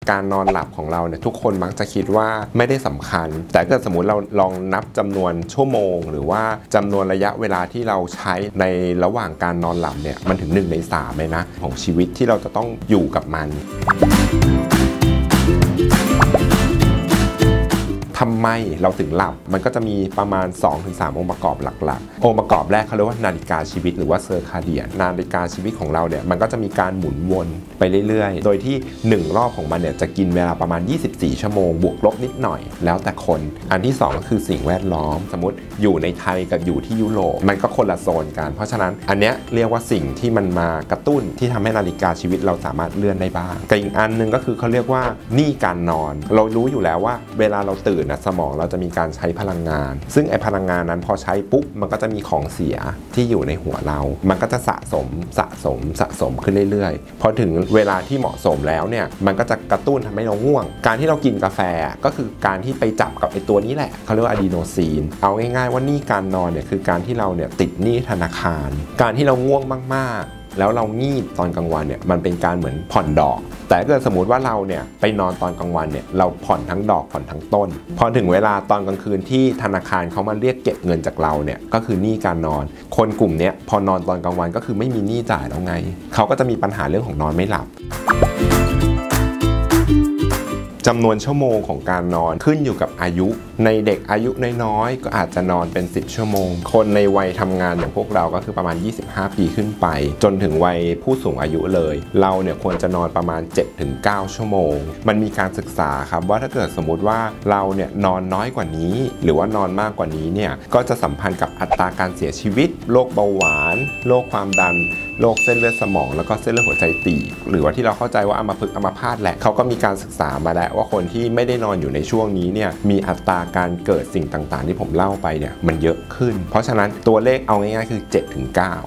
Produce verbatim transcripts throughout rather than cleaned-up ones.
การนอนหลับของเราเนี่ยทุกคนมักจะคิดว่าไม่ได้สำคัญแต่เกิดสมมุติเราลองนับจำนวนชั่วโมงหรือว่าจำนวนระยะเวลาที่เราใช้ในระหว่างการนอนหลับเนี่ยมันถึงหนึ่งในสามเลยนะของชีวิตที่เราจะต้องอยู่กับมันทำไมเราถึงหลับมันก็จะมีประมาณ สองถึงสาม องค์ประกอบหลักๆองค์ประกอบแรกเขาเรียกว่านาฬิกาชีวิตหรือว่าเซอร์คาเดียนนาฬิกาชีวิตของเราเนี่ยมันก็จะมีการหมุนวนไปเรื่อยๆโดยที่หนึ่งรอบของมันเนี่ยจะกินเวลาประมาณยี่สิบสี่ชั่วโมงบวกลบนิดหน่อยแล้วแต่คนอันที่สองก็คือสิ่งแวดล้อมสมมติอยู่ในไทยกับอยู่ที่ยุโรปมันก็คนละโซนกันเพราะฉะนั้นอันเนี้ยเรียกว่าสิ่งที่มันมากระตุ้นที่ทำให้นาฬิกาชีวิตเราสามารถเลื่อนได้บ้างกับอีกอันนึงก็คือเขาเรียกว่านี่การนอนเรารู้อยู่แล้วว่าเวลาเราตื่นนะสมองเราจะมีการใช้พลังงานซึ่งไอพลังงานนั้นพอใช้ปุ๊บมันก็จะมีของเสียที่อยู่ในหัวเรามันก็จะสะสมสะสมสะสมขึ้นเรื่อยๆพอถึงเวลาที่เหมาะสมแล้วเนี่ยมันก็จะกระตุ้นทำให้เราง่วงการที่เรากินกาแฟก็คือการที่ไปจับกับไอตัวนี้แหละเขาเรียกว่าอะดีโนซีนเอาง่ายๆว่านี่การนอนเนี่ยคือการที่เราเนี่ยติดหนี้ธนาคารการที่เราง่วงมากๆแล้วเรางีบตอนกลางวันเนี่ยมันเป็นการเหมือนผ่อนดอกแต่เกิดสมมุติว่าเราเนี่ยไปนอนตอนกลางวันเนี่ยเราผ่อนทั้งดอกผ่อนทั้งต้นพอถึงเวลาตอนกลางคืนที่ธนาคารเขามาเรียกเก็บเงินจากเราเนี่ยก็คือหนี้การนอนคนกลุ่มนี้พอนอนตอนกลางวันก็คือไม่มีหนี้จ่ายแล้วไงเขาก็จะมีปัญหาเรื่องของนอนไม่หลับจำนวนชั่วโมงของการนอนขึ้นอยู่กับอายุในเด็กอายุน้อยๆก็อาจจะนอนเป็นสิบชั่วโมงคนในวัยทำงานอย่างพวกเราก็คือประมาณยี่สิบห้าปีขึ้นไปจนถึงวัยผู้สูงอายุเลยเราเนี่ยควรจะนอนประมาณ เจ็ดถึงเก้า ชั่วโมงมันมีการศึกษาครับว่าถ้าเกิดสมมุติว่าเราเนี่ยนอนน้อยกว่านี้หรือว่านอนมากกว่านี้เนี่ยก็จะสัมพันธ์กับอัตราการเสียชีวิตโรคเบาหวานโรคความดันโรคเส้นเลือดสมองแล้วก็เส้นเลือดหัวใจตีบหรือว่าที่เราเข้าใจว่าอัมพฤกษ์อัมพาตแหละเขาก็มีการศึกษามาแล้วว่าคนที่ไม่ได้นอนอยู่ในช่วงนี้เนี่ยมีอัตราการเกิดสิ่งต่างๆที่ผมเล่าไปเนี่ยมันเยอะขึ้นเพราะฉะนั้นตัวเลขเอาง่ายๆคือ เจ็ดถึงเก้า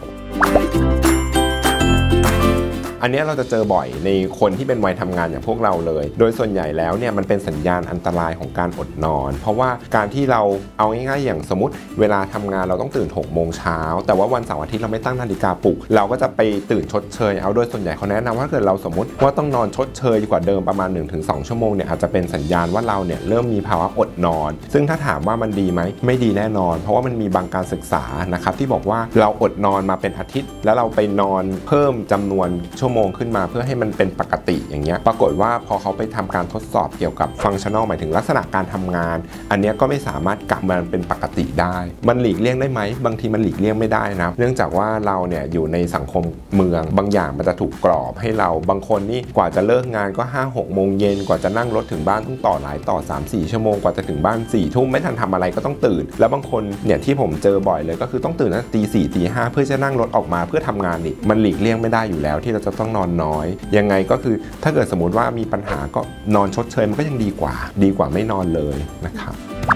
อันนี้เราจะเจอบ่อยในคนที่เป็นวัยทำงานอย่างพวกเราเลยโดยส่วนใหญ่แล้วเนี่ยมันเป็นสัญญาณอันตรายของการอดนอนเพราะว่าการที่เราเอาง่ายๆอย่างสมมติเวลาทำงานเราต้องตื่นหกโมงเช้าแต่ว่าวันเสาร์อาทิตย์เราไม่ตั้งนาฬิกาปลุกเราก็จะไปตื่นชดเชยเอาโดยส่วนใหญ่เขาแนะนำว่าถ้าเกิดเราสมมติว่าต้องนอนชดเชยกว่าเดิมประมาณ หนึ่งถึงสอง ชั่วโมงเนี่ยอาจจะเป็นสัญญาณว่าเราเนี่ยเริ่มมีภาวะอดนอนซึ่งถ้าถามว่ามันดีไหมไม่ดีแน่นอนเพราะว่ามันมีบางการศึกษานะครับที่บอกว่าเราอดนอนมาเป็นอาทิตย์แล้วเราไปนอนเพิ่มจำนวนชั่วโมงขึ้นมาเพื่อให้มันเป็นปกติอย่างเงี้ยปรากฏว่าพอเขาไปทำการทดสอบเกี่ยวกับฟังก์ชันนอลหมายถึงลักษณะการทำงานอันนี้ก็ไม่สามารถกลับมาเป็นปกติได้มันหลีกเลี่ยงได้ไหมบางทีมันหลีกเลี่ยงไม่ได้นะเนื่องจากว่าเราเนี่ยอยู่ในสังคมเมืองบางอย่างมันจะถูกกรอบให้เราบางคนนี่กว่าจะเลิกงานก็ ห้าหก โมงเย็นกว่าจะนั่งรถถึงบ้านต้องต่อหลายต่อ สามสี่ ชั่วโมงกว่าจะถึงบ้านสี่ทุ่มไม่ทันทำอะไรก็ต้องตื่นแล้วบางคนเนี่ยที่ผมเจอบ่อยเลยก็คือต้องตื่นตั้งตีสี่ตีห้าเพื่อจะนั่งรถออกมาเพื่อทำงานอีกมันหลีกเลี่ยงไม่ได้อยู่แล้วที่เราจะต้องนอนน้อยยังไงก็คือถ้าเกิดสมมุติว่ามีปัญหาก็นอนชดเชยมันก็ยังดีกว่าดีกว่าไม่นอนเลยนะครับ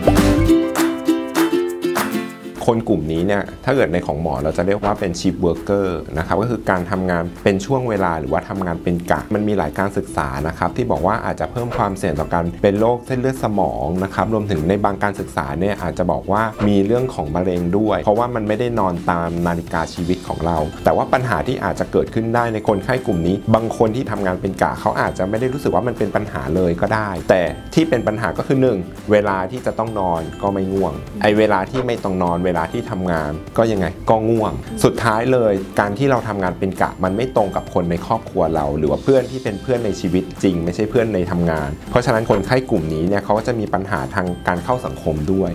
คนกลุ่มนี้เนี่ยถ้าเกิดในของหมอเราจะเรียกว่าเป็น shift worker นะครับก็คือการทำงานเป็นช่วงเวลาหรือว่าทำงานเป็นกะมันมีหลายการศึกษานะครับที่บอกว่าอาจจะเพิ่มความเสี่ยงต่อการเป็นโรคเส้นเลือดสมองนะครับรวมถึงในบางการศึกษาเนี่ยอาจจะบอกว่ามีเรื่องของมะเร็งด้วยเพราะว่ามันไม่ได้นอนตามนาฬิกาชีวิตของเราแต่ว่าปัญหาที่อาจจะเกิดขึ้นได้ในคนไข้กลุ่มนี้บางคนที่ทำงานเป็นกะเขาอาจจะไม่ได้รู้สึกว่ามันเป็นปัญหาเลยก็ได้แต่ที่เป็นปัญหาก็คือหนึ่งเวลาที่จะต้องนอนก็ไม่ง่วงไอเวลาที่ไม่ต้องนอนเวลาที่ทำงานก็ยังไงก็ง่วงสุดท้ายเลยการที่เราทำงานเป็นกะมันไม่ตรงกับคนในครอบครัวเราหรือว่าเพื่อนที่เป็นเพื่อนในชีวิตจริงไม่ใช่เพื่อนในทำงานเพราะฉะนั้นคนไข้กลุ่มนี้เนี่ยเขาก็จะมีปัญหาทางการเข้าสังคมด้วย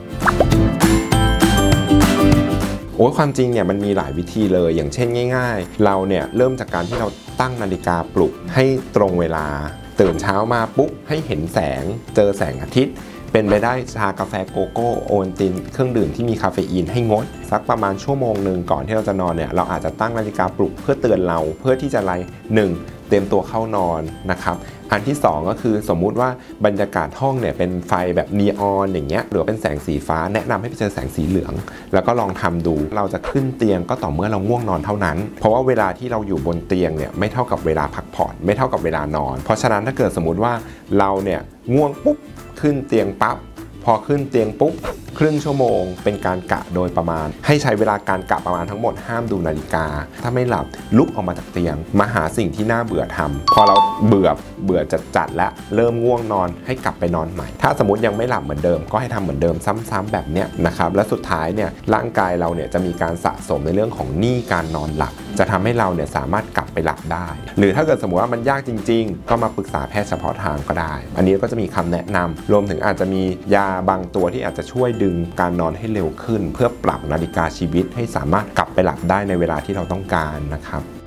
โอ้ยความจริงเนี่ยมันมีหลายวิธีเลยอย่างเช่นง่ายๆเราเนี่ยเริ่มจากการที่เราตั้งนาฬิกาปลุกให้ตรงเวลาตื่นเช้ามาปุ๊บให้เห็นแสงเจอแสงอาทิตย์เป็นไปได้ชากาแฟโกโก้โอวัลตินเครื่องดื่มที่มีคาเฟอีนให้งดสักประมาณชั่วโมงหนึ่งก่อนที่เราจะนอนเนี่ยเราอาจจะตั้งนาฬิกาปลุกเพื่อเตือนเราเพื่อที่จะไล่หนึ่งเตรียมตัวเข้านอนนะครับอันที่สองก็คือสมมุติว่าบรรยากาศห้องเนี่ยเป็นไฟแบบนีออนอย่างเงี้ยหรือเป็นแสงสีฟ้าแนะนำให้ไปเจอแสงสีเหลืองแล้วก็ลองทำดูเราจะขึ้นเตียงก็ต่อเมื่อเราง่วงนอนเท่านั้นเพราะว่าเวลาที่เราอยู่บนเตียงเนี่ยไม่เท่ากับเวลาพักผ่อนไม่เท่ากับเวลานอนเพราะฉะนั้นถ้าเกิดสมมุติว่าเราเนี่ยง่วงปุ๊บขึ้นเตียงปั๊บพอขึ้นเตียงปุ๊บครึ่งชั่วโมงเป็นการกะโดยประมาณให้ใช้เวลาการกะประมาณทั้งหมดห้ามดูนาฬิกาถ้าไม่หลับลุกออกมาจากเตียงมาหาสิ่งที่น่าเบื่อทำพอเราเบื่อเบื่อจัดจัดและเริ่มง่วงนอนให้กลับไปนอนใหม่ถ้าสมมติยังไม่หลับเหมือนเดิมก็ให้ทำเหมือนเดิมซ้ำๆแบบเนี้ยนะครับและสุดท้ายเนี่ยร่างกายเราเนี่ยจะมีการสะสมในเรื่องของหนี้การนอนหลับจะทำให้เราเนี่ยสามารถกลับไปหลับได้หรือถ้าเกิดสมมติว่ามันยากจริงๆก็มาปรึกษาแพทย์เฉพาะทางก็ได้อันนี้ก็จะมีคำแนะนำรวมถึงอาจจะมียาบางตัวที่อาจจะช่วยดึงการนอนให้เร็วขึ้นเพื่อปรับนาฬิกาชีวิตให้สามารถกลับไปหลับได้ในเวลาที่เราต้องการนะครับ